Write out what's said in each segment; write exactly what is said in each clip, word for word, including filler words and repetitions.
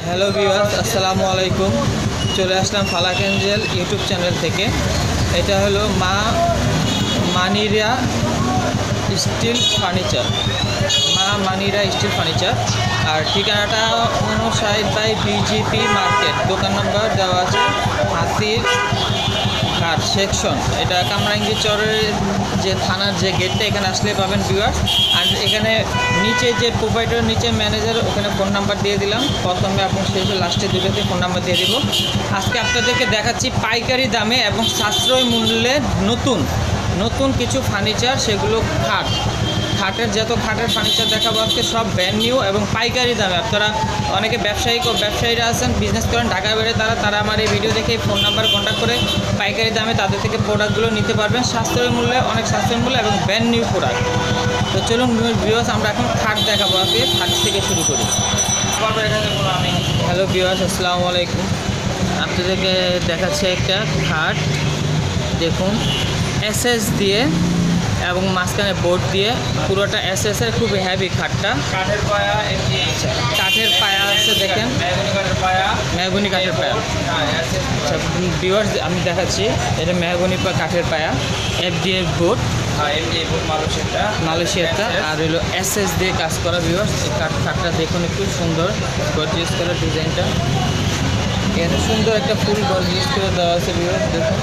Hello viewers, আসসালামু আলাইকুম। চলে আসলাম ফালাক এঞ্জেল ইউটিউব চ্যানেল থেকে। এটা হলো মা মানিরা স্টিল ফার্নিচার, মা মানিরা স্টিল ফার্নিচার। আর ঠিকানাটা উনষাট বাই বিজিপি মার্কেট, দোকান নম্বর দেওয়া আছে হাতির ঘাট সেকশন। এটা কামরাঙ্গি চরের যে থানার যে গেটটা, এখানে আসলে পাবেন ভিউয়ার্স। আর এখানে নিচে যে প্রোভাইডার, নিচে ম্যানেজার, ওখানে ফোন নাম্বার দিয়ে দিলাম প্রথমে এবং শেষে লাস্টে দুটোতে ফোন নাম্বার দিয়ে দিব। আজকে আপনাদেরকে দেখাচ্ছি পাইকারি দামে এবং সাশ্রয় মূল্যে নতুন নতুন কিছু ফার্নিচার, সেগুলো খাট খাটের যত খাটের ফার্নিচার দেখাবো আজকে সব ব্র্যান্ড নিউ এবং পাইকারি দামে। আপনারা অনেকে ব্যবসায়িক ও ব্যবসায়ীরা আছেন, বিজনেস করেন ঢাকা বেড়ে, তারা তারা আমার এই ভিডিও দেখে ফোন নাম্বার কন্ট্যাক্ট করে পাইকারি দামে তাদের থেকে প্রোডাক্টগুলো নিতে পারবেন সাশ্রয় মূল্যে, অনেক সাশ্রয় মূল্যে এবং ব্র্যান্ড নিউ প্রোডাক্ট। তো চলুন ভিউয়ার্স, আমরা এখন খাট দেখাবো। আজকে খাট থেকে শুরু করি। আমি হ্যালো ভিউয়ার্স, আসসালামু আলাইকুম। আপনাদেরকে দেখাচ্ছে একটা খাট, দেখুন এসএস দিয়ে এবং মাঝখানে বোর্ড দিয়ে, পুরোটা এসএস এর, খুব হেভি খাটটা। কাঠের পায়া, কাঠের পায়া আছে, দেখেন মেহগনি কাঠের পায়া, মেহগনি কাঠের পায়া। আচ্ছা ভিউয়ার্স, আমি দেখাচ্ছি, এটা মেহগনি কাঠের পায়া, এফডিএর বোর্ড, মালয়েশিয়াটা মালয়েশিয়াটা, আর হলো এসএস দিয়ে কাজ করা। ভিউয়ার্স, এই কাঠ খাটটা দেখুন, একটু সুন্দর গর্জিয়াস করা ডিজাইনটা। এখানে সুন্দর একটা ফুল গর্জিয়াস করে দেওয়া আছে ভিউয়ার্স, দেখুন।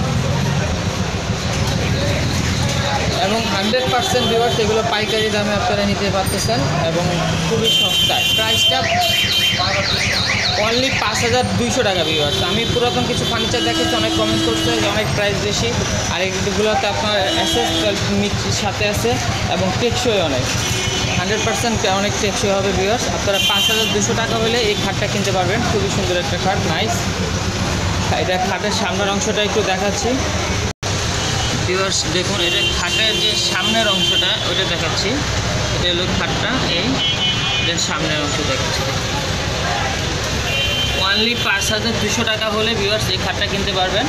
এবং হান্ড্রেড পার্সেন্ট ভিউয়ার্স এগুলো পাইকারি দামে আপনারা নিতে পারতেছেন এবং খুবই সস্তায়। প্রাইসটা অনলি পাঁচ হাজার দুইশো টাকা ভিউয়ার্স। আমি পুরাতন কিছু ফার্নিচার দেখেছি, অনেক কমেন্ট করছে যে অনেক প্রাইস বেশি, আর এগুলোতে আপনার এসএস মিক্সির সাথে আছে এবং টেকসই অনেক, হান্ড্রেড পার্সেন্ট অনেক টেকসই হবে ভিউয়ার্স। আপনারা পাঁচ হাজার দুশো টাকা হলে এই খাটটা কিনতে পারবেন। খুবই সুন্দর একটা খাট, নাইস। এটা খাটের সামনের অংশটা একটু দেখাচ্ছি ভিউয়ার্স, দেখুন এটা খাটের যে সামনের অংশটা ওইটা দেখাচ্ছি। এটা হলো খাটটা, এই এটার সামনের অংশ দেখাচ্ছি। অনলি পাঁচ হাজার দুশো টাকা হলে ভিউয়ার্স এই খাটটা কিনতে পারবেন।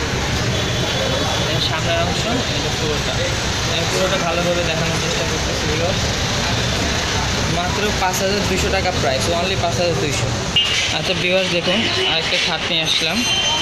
এর সামনের অংশ, এটা পুরোটা, এই পুরোটা ভালোভাবে দেখানোর চেষ্টা করতেছি ভিউয়ার্স। মাত্র পাঁচ হাজার দুশো টাকা প্রাইস, অনলি পাঁচ হাজার দুইশো। আচ্ছা ভিউয়ার্স, দেখুন আরেকটা খাট নিয়ে আসলাম।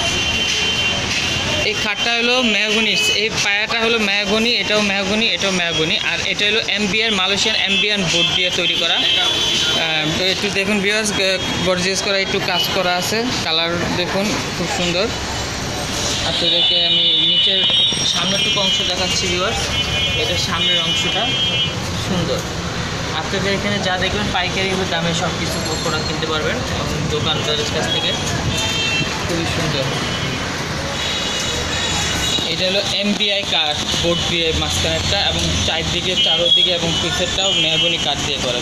এই খাটটা হলো মেহগনি, এই পায়াটা হলো মেহগনি, এটাও মেহগনি, এটাও মেহগনি, আর এটা হলো এমবিআর মালয়েশিয়ান এমবিআর বোর্ড দিয়ে তৈরি করা। একটু দেখুন ভিউয়ার্স, গর্জিয়াস করা একটু কাজ করা আছে, কালার দেখুন খুব সুন্দর। আপনাদেরকে আমি নিচের সামনেরটুকু অংশ দেখাচ্ছি ভিউয়ার্স, এটার সামনের অংশটা সুন্দর। আপনাদের এখানে যা দেখবেন পাইকারি দামে সব কিছু প্রোডাক্ট কিনতে পারবেন দোকানদারের কাছ থেকে, খুবই সুন্দর। এটা হলো এমবিআই কাঠ বোর্ড দিয়ে মাঝখানেরটা এবং চারদিকে চারোদিকে এবং পিছেরটাও মেহগনি কাঠ দিয়ে করা।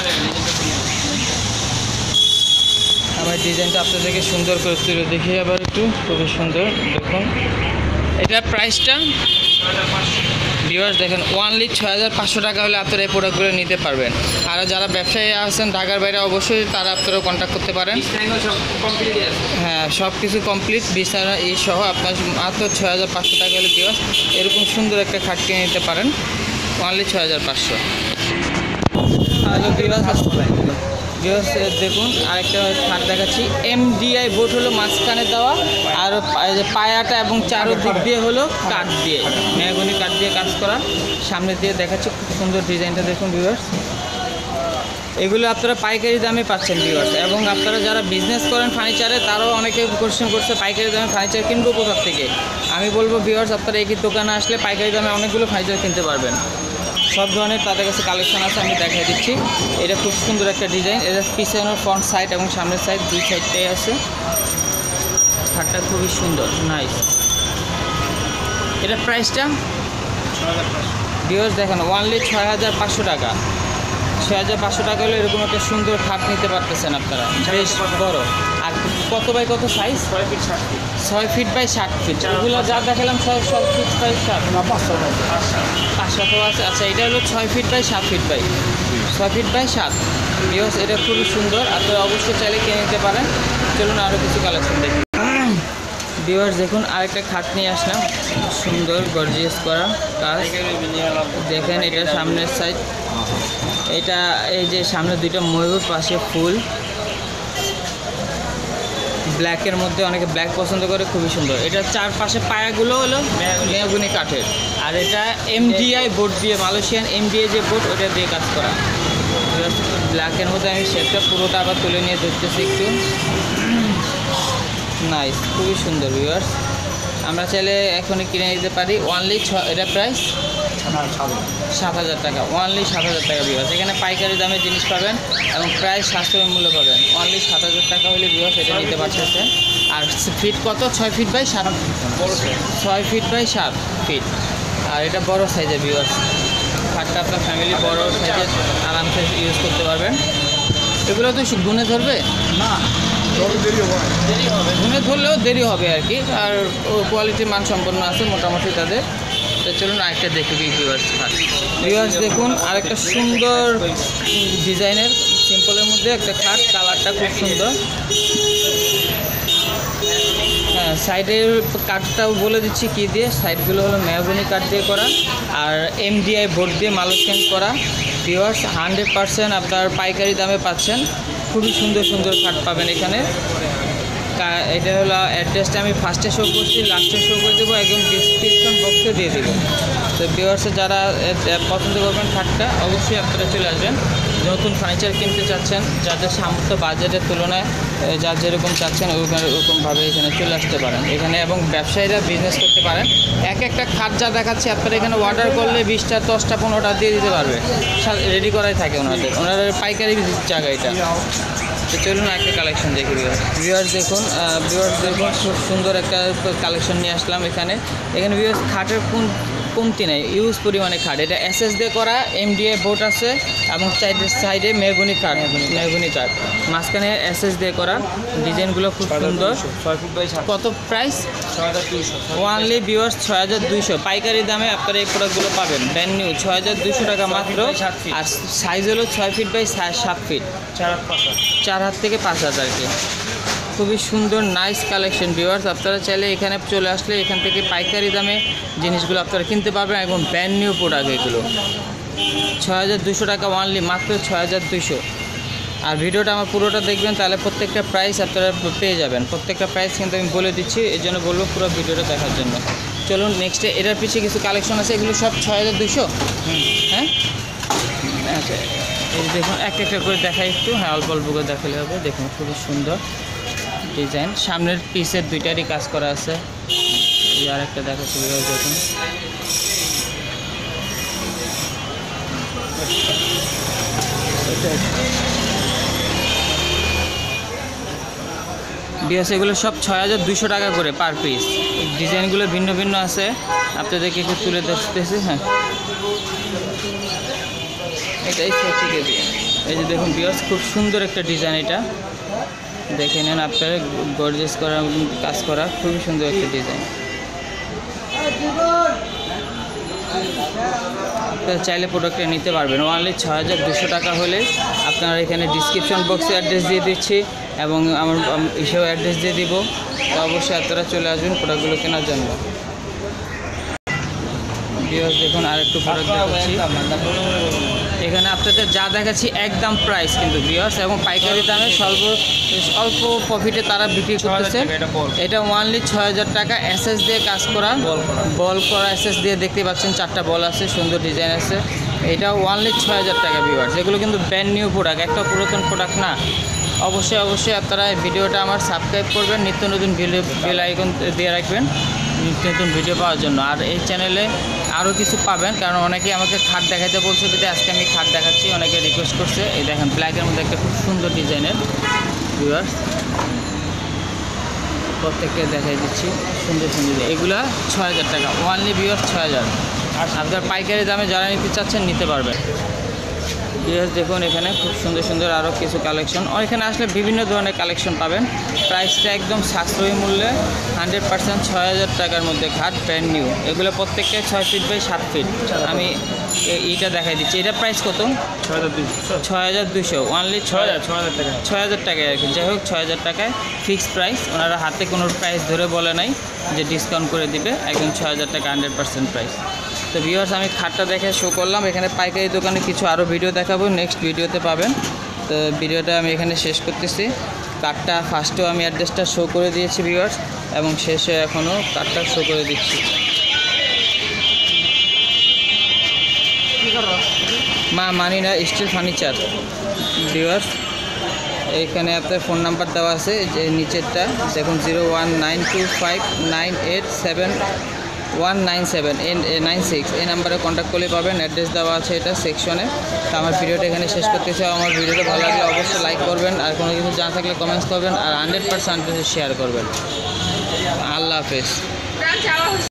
আমার ডিজাইনটা আপনাদেরকে সুন্দর করে তুলে দেখি আবার একটু, খুবই সুন্দর দেখুন। এটার প্রাইসটা ভিউয়ার্স দেখেন ওয়ানলি ছয় হাজার পাঁচশো টাকা হলে আপনারা এই প্রোডাক্টগুলো নিতে পারবেন। আর যারা ব্যবসায়ী আছেন ঢাকার বাইরে, অবশ্যই তারা আপনারা কন্ট্যাক্ট করতে পারেন। হ্যাঁ, সব কিছু কমপ্লিট, বিছানা এই সহ আপনার মাত্র ছয় হাজার পাঁচশো টাকা হলে ভিউয়ার্স এরকম সুন্দর একটা খাট কিনে নিতে পারেন, ওয়ানলি ছয় হাজার পাঁচশো। হ্যালো ভিউয়ার্স, ভিউয়ার্স দেখুন আরেকটা খাট দেখাচ্ছি। এমডিআই বোর্ড হলো মাঝখানে দেওয়া, আর পায়াটা এবং চারোদিক দিয়ে হলো কাঠ দিয়ে, মেহগনি কাঠ দিয়ে কাজ করা। সামনে দিয়ে দেখাচ্ছি, খুব সুন্দর ডিজাইনটা দেখুন ভিউয়ার্স। এগুলো আপনারা পাইকারি দামে পাচ্ছেন ভিউয়ার্স। এবং আপনারা যারা বিজনেস করেন ফার্নিচারে, তারাও অনেকে কোশ্চেন করছে পাইকারি দামে ফার্নিচার কিনবো কোথার থেকে। আমি বলবো ভিউয়ার্স, আপনারা এই দোকানে আসলে পাইকারি দামে অনেকগুলো ফার্নিচার কিনতে পারবেন। সব ধরনের তাদের কাছে কালেকশন আছে, আমি দেখাই দিচ্ছি। এটা খুব সুন্দর একটা ডিজাইন, এটা পিছনের ফ্রন্ট সাইড এবং সামনের সাইড দুই সাইডটাই আছে। খাটটা খুবই সুন্দর, নাইস। এটা প্রাইসটা ভিউয়ার্স দেখেন ওয়ানলি ছয় হাজার পাঁচশো টাকা। ছয় হাজার পাঁচশো টাকা হলে এরকম একটা সুন্দর খাট নিতে পারতেছেন আপনারা, বেশ বড়। আর কত বাই কত সাইজ? ছয় ফিট ষাট ফিট ছয় ফিট বাই ষাট ফিট এগুলো যা দেখালাম ছয় ছয় ফিট বাই ষাট পাঁচশো পাঁচশো আছে। আচ্ছা, এটা হলো ছয় ফিট বাই সাত ফিট বাই ছয় ফিট বাই সাত। ভিউয়ার্স এটা খুবই সুন্দর, আপনারা অবশ্যই চাইলে কিনে নিতে পারেন। চলুন আরও কিছু কালেকশন দেখি। ভিউয়ার্স দেখুন আরেকটা খাট নিয়ে আসলাম, সুন্দর গর্জিয়াস করা কাজ দেখেন। এটা সামনের সাইড, এটা এই যে সামনে দুইটা ময়ূর, পাশে ফুল, ব্ল্যাকের মধ্যে অনেকে ব্ল্যাক পছন্দ করে, খুবই সুন্দর। এটা চারপাশে পায়াগুলো হলো মেহগনি কাঠের, আর এটা এমডিআই বোর্ড দিয়ে, মালয়েশিয়ান এমডিআই যে বোর্ড ওটা দিয়ে কাজ করা। ব্ল্যাকের মধ্যে আমি শেপটা পুরোটা আবার তুলে নিয়ে ধরতেছি একটু। নাইস, খুবই সুন্দর ভিউয়ার্স। আমরা চাইলে এখনই কিনে নিতে পারি। ওয়ানলি ছ এটা প্রাইস সাত হাজার টাকা, ওয়ানলি সাত হাজার টাকা ভিউয়ার্স। এখানে পাইকারি দামে জিনিস পাবেন এবং প্রাইস সাশ্রয় মূল্য পাবেন। ওয়ানলি সাত হাজার টাকা হলে ভিউয়ার্স এটা নিতে পারতেছে। আর ফিট কত? ছয় ফিট বাই সাত, ছয় ফিট বাই সাত ফিট। আর এটা বড় সাইজের ভিউয়ার্স। খাটটা আপনার ফ্যামিলি বড় সাইজের আরামসে ইউজ করতে পারবেন। এগুলো তো গুনে ধরবে না, দেরি হবে দেরি হবে। গুনে ধরলেও দেরি হবে আর কি। আর কোয়ালিটি মান সম্পন্ন আছে মোটামুটি তাদের। তো চলুন আরেকটা দেখি ভিউয়ার্স। ভিউয়ার্স দেখুন আরেকটা সুন্দর ডিজাইনের সিম্পলের মধ্যে একটা খাট, কালারটা খুব সুন্দর। হ্যাঁ, সাইডের কাঠটাও বলে দিচ্ছি কী দিয়ে। সাইডগুলো হলো মেহগনি কাঠ দিয়ে করা আর এমডিআই বোর্ড দিয়ে মালয়েশিয়ান করা। ভিউয়ার্স হান্ড্রেড পারসেন্ট আপনার পাইকারি দামে পাচ্ছেন। খুবই সুন্দর সুন্দর খাট পাবেন এখানে। এটা হলো অ্যাড্রেসটা আমি ফার্স্টে শো করছি, লাস্টে শো করে দেবো, একদম ডিসক্রিপশন বক্সে দিয়ে দেবো। তো ভিউয়ার্সে যারা পছন্দ করবেন খাটটা অবশ্যই আপনারা চলে আসবেন। নতুন ফার্নিচার কিনতে চাচ্ছেন, যাদের সামর্থ্য বাজেটের তুলনায় যার যেরকম চাচ্ছেন ওরকমভাবে এখানে চলে আসতে পারেন এখানে। এবং ব্যবসায়ীরা বিজনেস করতে পারেন। এক একটা খাট যা দেখাচ্ছে আপনারা এখানে অর্ডার করলে বিশটা দশটা পনেরোটা দিয়ে দিতে পারবে, রেডি করাই থাকে ওনাদের। ওনাদের পাইকারি জায়গা এটা। তো চলুন একটা কালেকশন দেখি ভিউয়ার্স। ভিউয়ার্স দেখুন, ভিউয়ার্স দেখুন খুব সুন্দর একটা কালেকশন নিয়ে আসলাম এখানে। এখানে ভিউয়ার্স খাটের কোন কমতি নেই, ইউজ পরিমাণে খাট। এটা এসএস দিয়ে করা, এমডিআই বোর্ড আছে এবং সাইডে সাইডে মেহগনি কাঠ, মেহগনি কাঠ মাঝখানে এসএস দিয়ে করা। ডিজাইনগুলো খুব সুন্দর। ছয় ফিট বাই সাত। কত প্রাইস? ছয় হাজার দুইশো। ওয়ানলি ভিউয়ার্স ছয় হাজার দুইশো পাইকারি দামে আপনারা এই প্রোডাক্টগুলো পাবেন ব্র্যান্ড নিউ, ছয় হাজার দুইশো টাকা মাত্র। আর সাইজ হলো ছয় ফিট বাই সাত ফিট, চার হাত পাঁচ হাত। চার হাত থেকে পাঁচ হাজার কি। খুবই সুন্দর নাইস কালেকশন ভিউয়ার্স। আপনারা চাইলে এখানে চলে আসলে এখান থেকে পাইকারি দামে জিনিসগুলো আপনারা কিনতে পারবেন। একদম ব্র্যান্ড নিউ প্রোডাক্ট এগুলো। ছয় হাজার দুশো টাকা ওয়ানলি, মাত্র ছয় হাজার দুশো। আর ভিডিওটা আমার পুরোটা দেখবেন, তাহলে প্রত্যেকটা প্রাইস আপনারা পেয়ে যাবেন। প্রত্যেকটা প্রাইস কিন্তু আমি বলে দিচ্ছি, এই জন্য বলবো পুরো ভিডিওটা দেখার জন্য। চলুন নেক্সটে, এটার পিছিয়ে কিছু কালেকশন আছে, এগুলো সব ছয় হাজার দুশো। হ্যাঁ আচ্ছা, এই দেখুন একটা একটা করে দেখাই একটু। হ্যাঁ, অল্প অল্প করে দেখালে হবে। দেখুন খুবই সুন্দর ডিজাইন, সামনের পিসের দুইটারই কাজ করা আছে। আর একটা দেখাচ্ছি দেখুন। বিএস এগুলো সব ছয় হাজার দুশো টাকা করে পার পিস। ডিজাইনগুলো ভিন্ন ভিন্ন আছে, আপনাদেরকে একটু তুলে ধরতেছি। হ্যাঁ, এটাই থেকে দিয়ে এই যে দেখুন বিএস, খুব সুন্দর একটা ডিজাইন। এটা দেখে নেন আপনারা, গর্জিয়াস করা কাজ করা, খুবই সুন্দর একটা ডিজাইন। আপনারা চাইলে প্রোডাক্টটা নিতে পারবেন। ওনলি ছয় হাজার দুশো টাকা হলে আপনারা এখানে ডিসক্রিপশন বক্সে অ্যাড্রেস দিয়ে দিচ্ছি এবং আমার এসেও অ্যাড্রেস দিয়ে দিব। তো অবশ্যই আপনারা চলে আসবেন প্রোডাক্টগুলো কেনার জন্য। ভিউয়ার্স দেখুন আরেকটু প্রোডাক্ট দেখাচ্ছি এখানে আপনাদের, যা দেখাচ্ছি একদম প্রাইস কিন্তু ভিউয়ার্স, এবং পাইকারি দামে স্বল্প অল্প প্রফিটে তারা বিক্রি করতেছে। এটা ওয়ানলি ছয় হাজার টাকা, এসএস দিয়ে কাজ করা, বল করা এসএস দিয়ে দেখতে পাচ্ছেন, চারটা বল আছে, সুন্দর ডিজাইন আছে। এটা ওয়ানলি ছয় হাজার টাকা ভিউয়ার্স। এগুলো কিন্তু ব্র্যান্ড নিউ প্রোডাক্ট, একটা পুরাতন প্রোডাক্ট না। অবশ্যই অবশ্যই আপনারা এই ভিডিওটা আমার সাবস্ক্রাইব করবেন, নিত্য নতুন ভিডিও বেল আইকন দিয়ে রাখবেন নিত্য নতুন ভিডিও পাওয়ার জন্য। আর এই চ্যানেলে আরও কিছু পাবেন, কারণ অনেকেই আমাকে খাট দেখাতে বলছে, যদি আজকে আমি খাট দেখাচ্ছি, অনেকে রিকোয়েস্ট করছে। এই দেখেন ব্ল্যাকের মধ্যে একটা খুব সুন্দর ডিজাইনের ভিউয়ার্স, প্রত্যেককে দেখাই দিচ্ছি সুন্দর সুন্দর। এগুলা ছয় হাজার টাকা ওয়ানলি ভিউয়ার্স, ছয় হাজার। আর আপনার পাইকারি দামে যারা নিতে চাচ্ছেন নিতে পারবেন। ভিউয়ার্স দেখুন এখানে খুব সুন্দর সুন্দর আরও কিছু কালেকশন। এখানে আসলে বিভিন্ন ধরনের কালেকশন পাবেন। প্রাইসটা একদম সাশ্রয়ী মূল্যে, হান্ড্রেড পার্সেন্ট ছয় হাজার টাকার মধ্যে খাট ব্র্যান্ড নিউ। এগুলো প্রত্যেকটা ছয় ফিট বাই সাত ফিট। আমি এইটা দেখাই দিচ্ছি। এটা প্রাইস কত? ছয় হাজার দুইশো। ছয় হাজার দুশো ওয়ানলি, ছয় হাজার ছয় হাজার টাকা ছয় হাজার টাকায় আর কি। যাই হোক, ছয় হাজার টাকায় ফিক্সড প্রাইস। ওনারা হাতে কোনো প্রাইস ধরে বলে নাই যে ডিসকাউন্ট করে দিবে, একদম ছয় হাজার টাকা হান্ড্রেড পার্সেন্ট প্রাইস। তো ভিউয়ার্স আমি খাটটা দেখে শো করলাম। এখানে পাইকারি দোকানে কিছু আরও ভিডিও দেখাবো, নেক্সট ভিডিওতে পাবেন। তো ভিডিওটা আমি এখানে শেষ করতেছি। কার্ডটা ফার্স্টেও আমি অ্যাড্রেসটা শো করে দিয়েছি ভিউয়ার্স, এবং শেষে এখনও কার্ডটা শো করে দিচ্ছি। মা মানিরা স্টিল ফার্নিচার ভিউয়ার্স, এইখানে আপনার ফোন নাম্বার দেওয়া আছে, যে নিচেরটা দেখুন zero one nine two five nine eight seven one nine seven nine six এই নাম্বারে কন্ট্যাক্ট করলে পাবেন। অ্যাড্রেস দেওয়া আছে এটা সেকশনে। তো আমার ভিডিওটা এখানে শেষ করতেছি। আমার ভিডিওটা ভালো লাগলে অবশ্যই লাইক করবেন, আর কোনো কিছু জানা থাকলে কমেন্টস করবেন, আর হান্ড্রেড পার্সেন্ট শেয়ার করবেন। আল্লাহ হাফেজ।